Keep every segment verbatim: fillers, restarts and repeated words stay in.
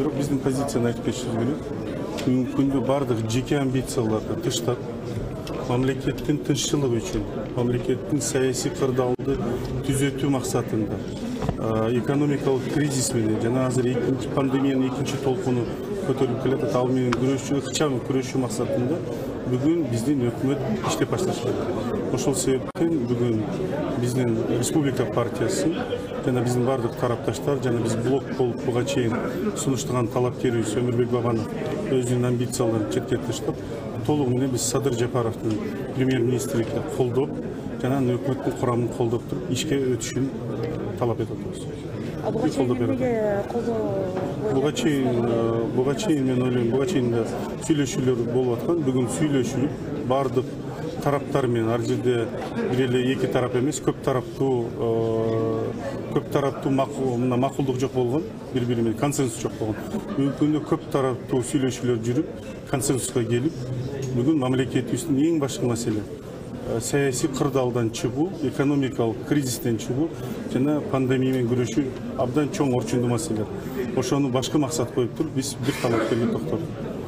Бирок биздин позицияны айтып кетишибиз керек. Бүгүнкү күндө бардык жеке амбицияларды тыштап, мамлекеттин тынччылыгы үчүн, мамлекеттин саясий кырдаалды түзөтүү максатында, экономикалык кризис менен жана азыр экинчи пандемиянын экинчи толкуну көтөрүлүп келатат, ал менен күрөшүү, ыкчам күрөшүү максатында бүгүн биздин өкмөт иштеп башташы керек. Ошол себептен бүгүн биздин республика партиясы жана биздин бардык тарапташтар жана биз блок болуп буга чейин сунуштаган талапкерибиз Өмүрбек Бабанов өзүнүн амбицияларын четке таштап, толугу менен биз Садыр Жапаровдун премьер-министрликти колдоп, жана өкмөттүн курамын колдоп туруп ишке өтүшүн талап этип атабыз. Буга чейин эмнеге колдоо? Буга чейин, буга чейин мен ойлойм, буга чейин да сүйлөшүүлөр болуп аткан. Бүгүн сүйлөшүлүп, бардык тараптар менен ар жерде бир эле эки тарап эмес, көп тараптуу көп тараптуу макулдук жок болгон, бири-бири менен консенсус жок болгон. Бүгүнкү күндө көп тараптуу сүйлөшүүлөр жүрүп, консенсуска келип, бүгүн мамлекетибиздин эң башкы маселе саясий кырдаалдан чыгуу, экономикалык кризистен чыгуу жана пандемия менен күрөшүү абдан чоң орчундуу маселе. Ошону башкы максат коюп туруп, биз бир талапкерге токтолдук.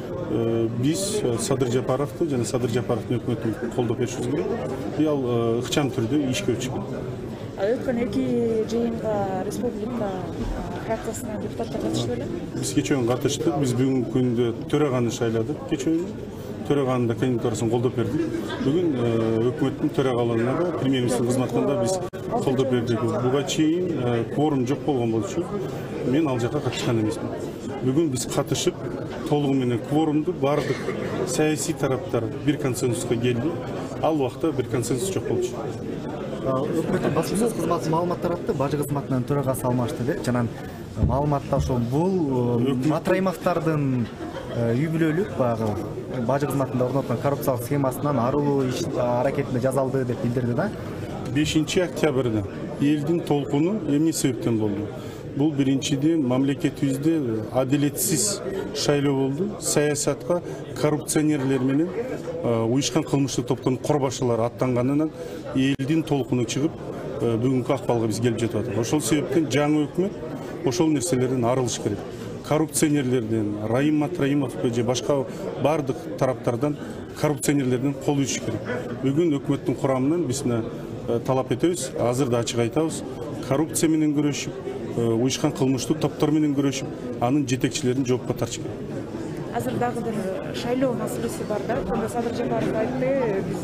Биз Садыр Жапаровду жана Садыр Жапаровдун өкмөтүн колдоп беришибиз керек. И ал ыкчам түрдө ишке өтүш керек. Өткөн эки жыйынга республика фракциясынан депутаттар катышты беле? Биз кечөөнү катыштык. Биз бүгүнкү күндө төраганы шайладык. Кечөөнү төраганын да кандидатурасын колдоп бердик. Бүгүн өкмөттүн төрагалыгына да, премьер-министрдин кызматына да биз колдоп бердик. Буга чейин кворум жок болгон болчу. Мен ал жака катышкан эмесмин. Бүгүн биз катышып, толугу менен кворумду бардык саясий тараптар бир консенсуска келди. Ал убакта бир консенсус жок болчу. Өкмөттүн баспасөз кызматы маалымат таратты, бажы кызматынын төрагасы алмашты деп. Жана маалыматта ошол бул Матыр аймактардын үй бүлөлүк багы бажы кызматында орноткон коррупциялык схемасынан арылуу иш аракетинде жазалды деп билдирди да. бешинчи октябрда элдин толкуну эмне себептен болду? Бул биринчиден мамлекетибизде адилетсиз шайлоо болду. Саясатка коррупционерлер менен уюшкан кылмыштык топтун корбашылары аттанганынан элдин толкуну чыгып, бүгүнкү акыбалга биз келип жетип атабыз. Ошол себептен жаңы өкмөт ошол нерселерден арылыш керек. Коррупционерлерден, Раим Матраимовго же башка бардык тараптардан коррупционерлерден кол үзүш керек. Бүгүн өкмөттүн курамынан биз талап этебиз, азыр да ачык айтабыз, коррупция менен күрөшүп, уюшкан кылмыштык топтор менен күрөшүп, анын жетекчилерин жоопко тартыш керек. Азыр дагы бир шайлоо маселеси бар да. Садыр Жапаров айтты, биз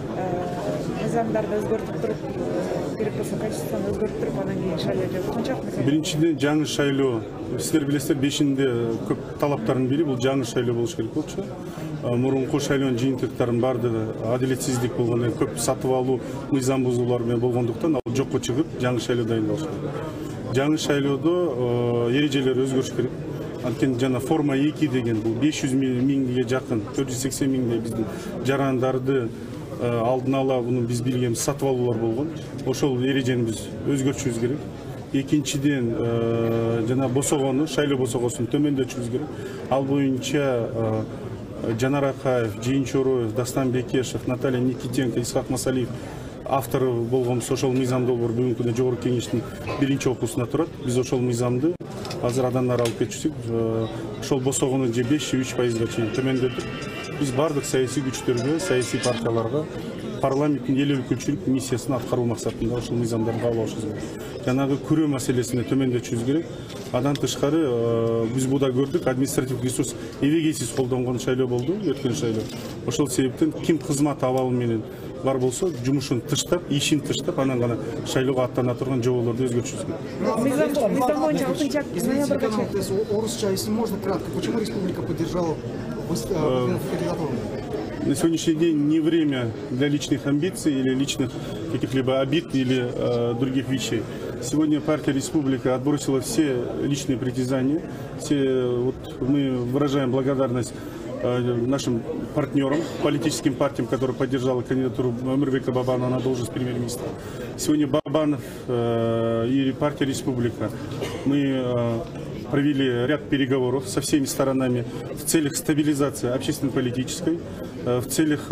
мыйзамдарды өзгөртүп туруп, керек болсо конституцияны өзгөртүп туруп, анан кийин шайлоо деп. Канчалык мыйзам? Биринчиден жаңы шайлоо. Сиздер билесиздер, бешинде көп талаптардын бири бул жаңы шайлоо болуш керек болчу. Мурунку шайлоонун жыйынтыктарынын бардыгы адилетсиздик болгондон көп сатып алуу, мыйзам бузуулар менен болгондуктан ал жокко чыгып, жаңы шайлоо дайындалыш керек. Жаңы шайлоодо эрежелер өзгөрүш керек. Анткени жана форма эки деген бул беш жүз миңге жакын, төрт жүз сексен миңдей биздин жарандарды алдын ала буну биз билгенбиз сатып алуулар болгон. Ошол эрежени биз өзгөртүшүбүз керек. Экинчиден жана босогону, шайлоо босогосун төмөндөтүшүбүз керек. Ал боюнча Жанар Акаев, Жыйынчороев, Дастан Бекешев, Наталья Никитенко, Исхак Масалиев автору болгонбуз. Ошол мыйзам долбоор бүгүнкү күндө Жогорку Кеңештин биринчи окуусуна турат. Биз ошол мыйзамды азыр адамдар алып кетишсек, ошол босогону же беш же үч пайызга чейин төмөндөтүп, биз бардык саясий күчтөргө, саясий партияларга парламенттин эл өкүлчүлүк миссиясын аткаруу максатында ошол мыйзамдарды кабыл алышыбыз керек. Жанагы күрөө маселесине төмөндөтүшүбүз керек. Адан тышкары биз буда көрдүк, административдик ресурс эбегейсиз колдонгон шайлоо болду, өткөн шайлоо. Ошол себептен ким кызмат абалы менен бар болсо, жумушун тыштап, ишин тыштап, анан гана шайлоого аттана турган жоболорду өзгөртүшүбүз керек. Мыйзам боюнча алтынчы октябрга Орусча, если можно кратко, почему республика поддержала кандидатуру? На сегодняшний день не время для личных амбиций или личных каких-либо обид или э, других вещей. Сегодня партия «Республика» отбросила все личные притязания. Все, вот, мы выражаем благодарность э, нашим партнерам, политическим партиям, которые поддержали кандидатуру Өмүрбека Бабанова на должность премьер-министра. Сегодня Бабанов э, и партия «Республика» мы э, провели ряд переговоров со всеми сторонами в целях стабилизации общественно-политической, в целях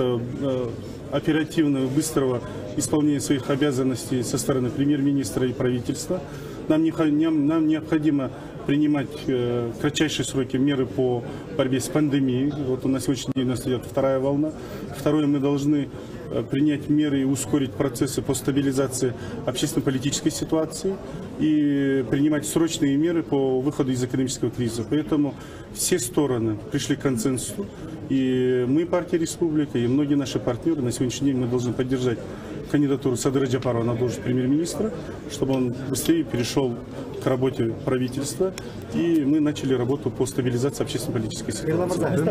оперативного, быстрого исполнения своих обязанностей со стороны премьер-министра и правительства. Нам необходимо принимать э, в кратчайшие сроки меры по борьбе с пандемией. Вот на сегодняшний день у нас идет вторая волна. Второе, мы должны э, принять меры и ускорить процессы по стабилизации общественно-политической ситуации и принимать срочные меры по выходу из экономического кризиса. Поэтому все стороны пришли к консенсусу. И мы, партия Республика, и многие наши партнеры на сегодняшний день мы должны поддержать кандидатуру Садыра Джапарова на должность премьер-министра, чтобы он быстрее перешел к работе правительства, и мы начали работу по стабилизации общественно-политической ситуации.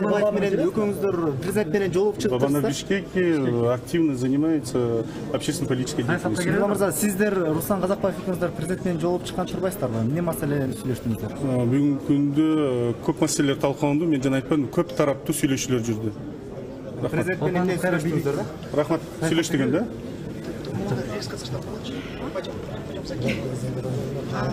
Бабана в Бишкеке активно занимается общественно-политической деятельностью. Нурлан мырза, сиздер Руслан Казакбаев экөөңүздөр президент менен жолугуп чыккан чурбайсыздарбы? Эмне маселе сүйлөштүңүздөр? Бүгүнкү күндө көп маселелер талкууланды. Мен жана айтпадым, көп тараптуу сүйлөшүүлөр жүрдү. Президент менен эмне сүйлөштүңүздөр да? Рахмат. Сүйлөштүгөн да?